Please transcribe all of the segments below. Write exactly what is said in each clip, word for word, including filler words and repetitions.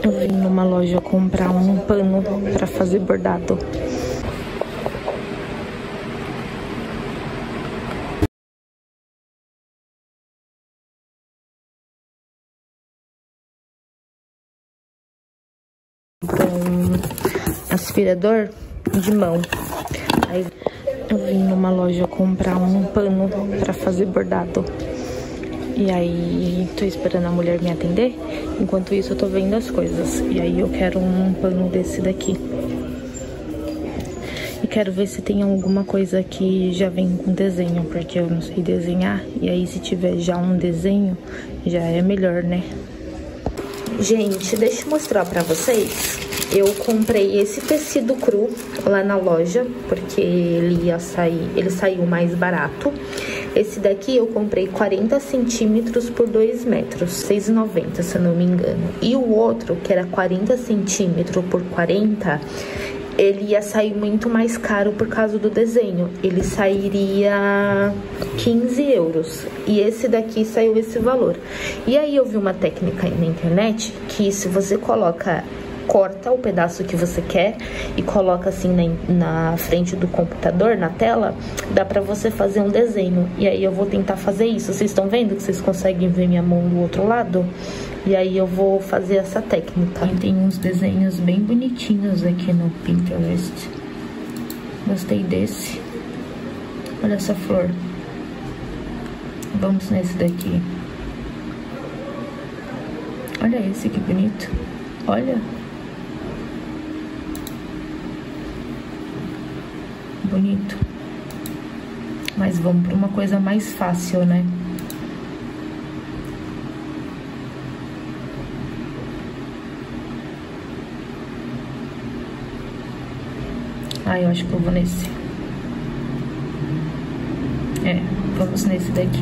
Eu vim numa loja comprar um pano pra fazer bordado. Um aspirador de mão. Aí eu vim numa loja comprar um pano pra fazer bordado. E aí tô esperando a mulher me atender. Enquanto isso eu tô vendo as coisas. E aí eu quero um pano desse daqui. E quero ver se tem alguma coisa que já vem com desenho, porque eu não sei desenhar. E aí se tiver já um desenho, já é melhor, né? Gente, deixa eu mostrar pra vocês. Eu comprei esse tecido cru lá na loja, porque ele ia sair, ele saiu mais barato. Esse daqui eu comprei quarenta centímetros por dois metros, seis reais e noventa centavos, se eu não me engano. E o outro, que era quarenta centímetros por quarenta, ele ia sair muito mais caro por causa do desenho. Ele sairia quinze euros. E esse daqui saiu esse valor. E aí eu vi uma técnica na internet que se você coloca... corta o pedaço que você quer e coloca assim na, na frente do computador, na tela, dá pra você fazer um desenho. E aí eu vou tentar fazer isso. Vocês estão vendo que vocês conseguem ver minha mão do outro lado? E aí eu vou fazer essa técnica. E tem uns desenhos bem bonitinhos aqui no Pinterest. Gostei desse. Olha essa flor. Vamos nesse daqui. Olha esse, que bonito. Olha. Bonito. Mas vamos para uma coisa mais fácil, né? Ah, eu acho que eu vou nesse. É, vamos nesse daqui.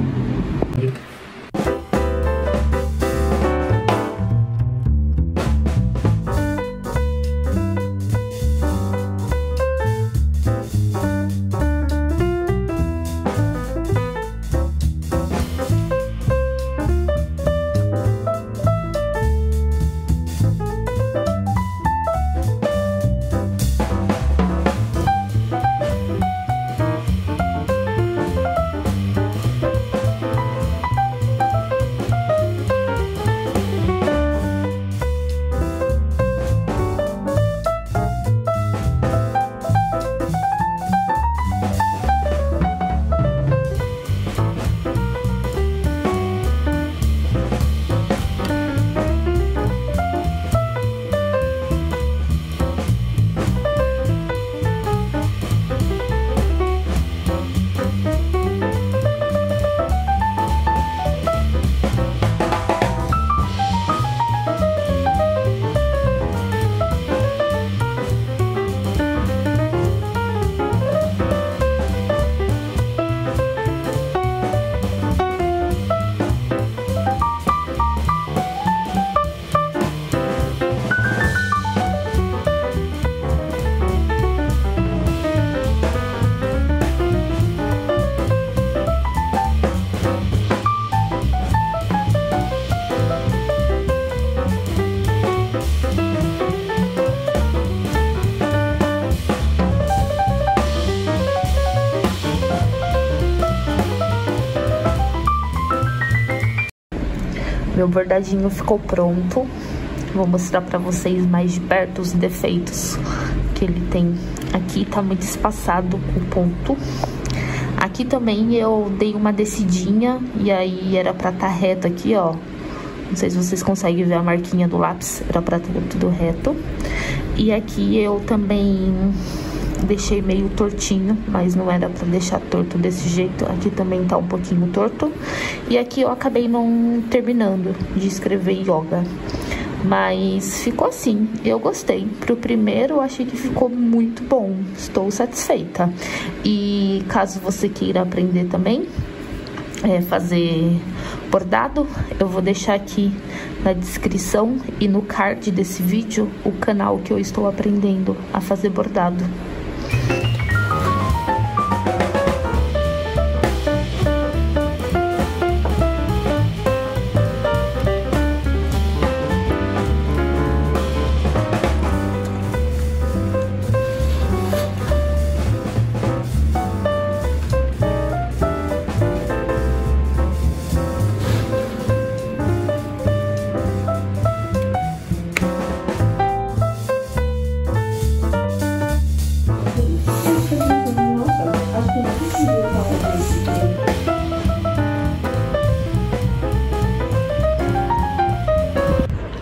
Meu bordadinho ficou pronto. Vou mostrar pra vocês mais de perto os defeitos que ele tem. Aqui tá muito espaçado o ponto. Aqui também eu dei uma descidinha e aí era pra tá reto aqui, ó. Não sei se vocês conseguem ver a marquinha do lápis. Era pra ter tudo reto. E aqui eu também deixei meio tortinho, mas não era pra deixar torto desse jeito. Aqui também tá um pouquinho torto. E aqui eu acabei não terminando de escrever yoga. Mas ficou assim, eu gostei. Pro primeiro eu achei que ficou muito bom. Estou satisfeita. E caso você queira aprender também, é, fazer bordado, eu vou deixar aqui na descrição e no card desse vídeo o canal que eu estou aprendendo a fazer bordado.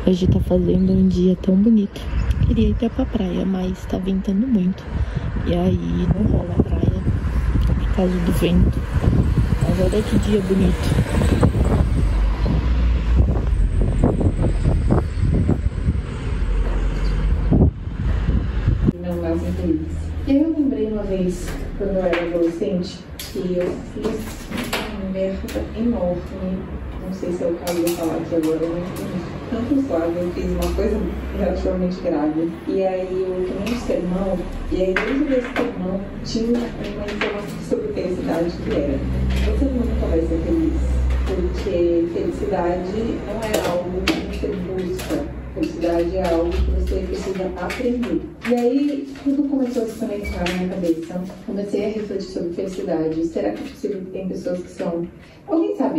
Hoje tá fazendo um dia tão bonito. Queria ir até pra praia, mas tá ventando muito. E aí não rola a praia por causa do vento. Mas olha que dia bonito. Não mais infeliz. E aí eu lembrei uma vez, quando eu era adolescente, que eu fiz uma merda enorme. Não sei se é o caso de eu falar aqui agora, mas tanto suave, eu fiz uma coisa relativamente grave. E aí eu tomei um sermão, e aí dentro desse sermão tinha uma informação sobre felicidade que era: você nunca vai ser feliz, porque felicidade não é algo que você busca. Felicidade é algo que você precisa aprender. E aí, tudo começou a se conectar na minha cabeça. Comecei a refletir sobre felicidade. Será que é possível que tem pessoas que são... Alguém sabe?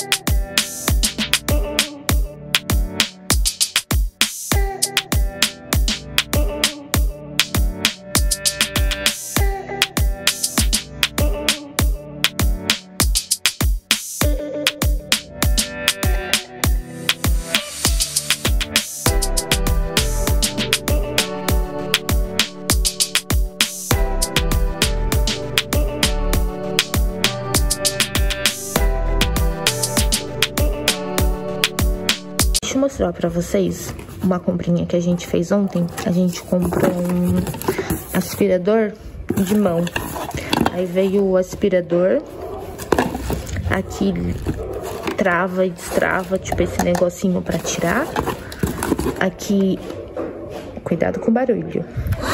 Deixa eu mostrar pra vocês uma comprinha que a gente fez ontem. A gente comprou um aspirador de mão. Aí veio o aspirador. Aqui trava e destrava, tipo esse negocinho pra tirar. Aqui, cuidado com o barulho.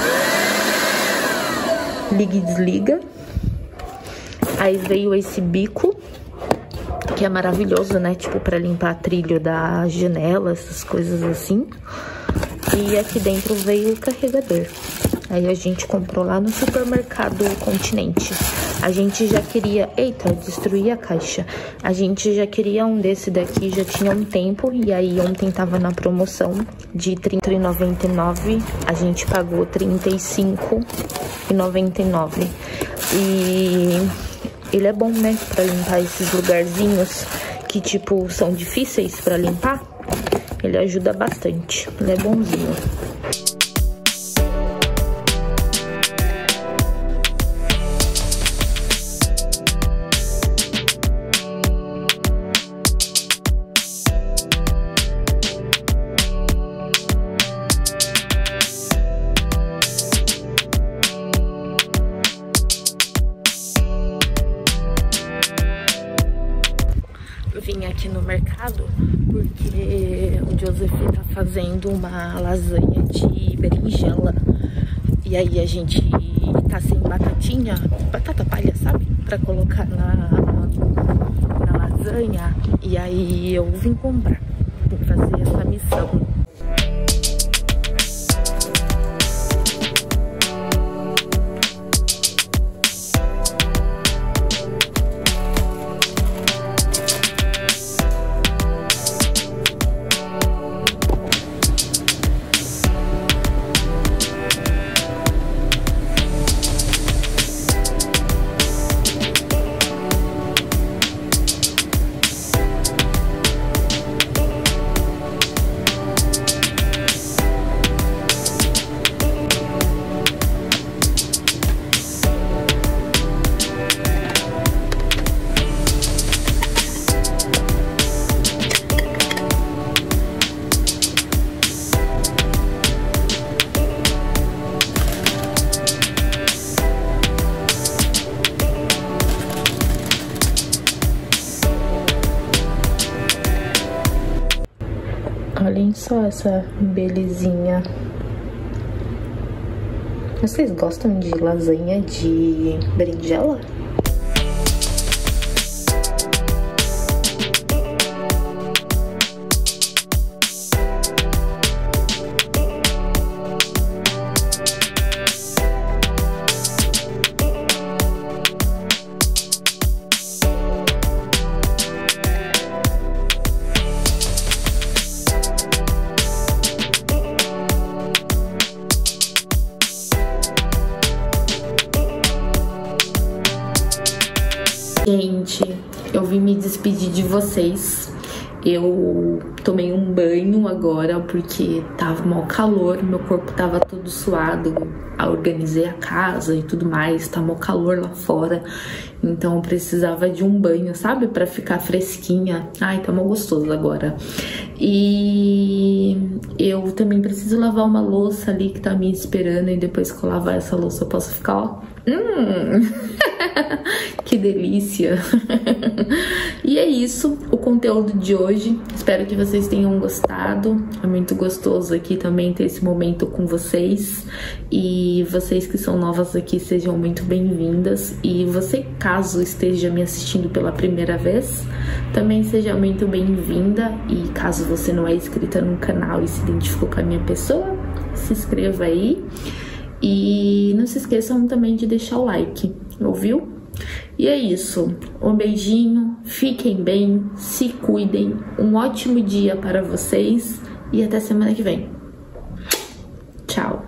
Liga e desliga. Aí veio esse bico, que é maravilhoso, né? Tipo, pra limpar trilho da janela, essas coisas assim. E aqui dentro veio o carregador. Aí a gente comprou lá no supermercado Continente. A gente já queria... Eita, destruí a caixa. A gente já queria um desse daqui, já tinha um tempo. E aí ontem tava na promoção de trinta reais e noventa e nove centavos. A gente pagou trinta e cinco reais e noventa e nove centavos. E... ele é bom, né, pra limpar esses lugarzinhos que, tipo, são difíceis pra limpar. Ele ajuda bastante, ele é bonzinho. Vim aqui no mercado porque o Joseph tá fazendo uma lasanha de berinjela. E aí a gente tá sem batatinha, batata palha, sabe? Pra colocar na, na lasanha. E aí eu vim comprar, vim fazer essa missão. Olhem só essa belezinha. Vocês gostam de lasanha de berinjela? Gente, eu vim me despedir de vocês. Eu tomei um banho agora porque tava mau calor, meu corpo tava todo suado. Organizei a casa e tudo mais, tá mau calor lá fora. Então eu precisava de um banho, sabe? Pra ficar fresquinha. Ai, tá mal gostoso agora. E eu também preciso lavar uma louça ali que tá me esperando. E depois que eu lavar essa louça eu posso ficar, ó. Hum! Que delícia! E é isso, o conteúdo de hoje. Espero que vocês tenham gostado. É muito gostoso aqui também ter esse momento com vocês. E vocês que são novas aqui, sejam muito bem-vindas. E você, caso esteja me assistindo pela primeira vez, também seja muito bem-vinda. E caso você não é inscrita no canal e se identificou com a minha pessoa, se inscreva aí. E não se esqueçam também de deixar o like, ouviu? E é isso, um beijinho, fiquem bem, se cuidem, um ótimo dia para vocês e até semana que vem. Tchau!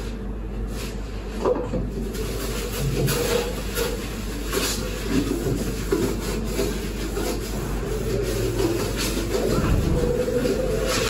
Thank you.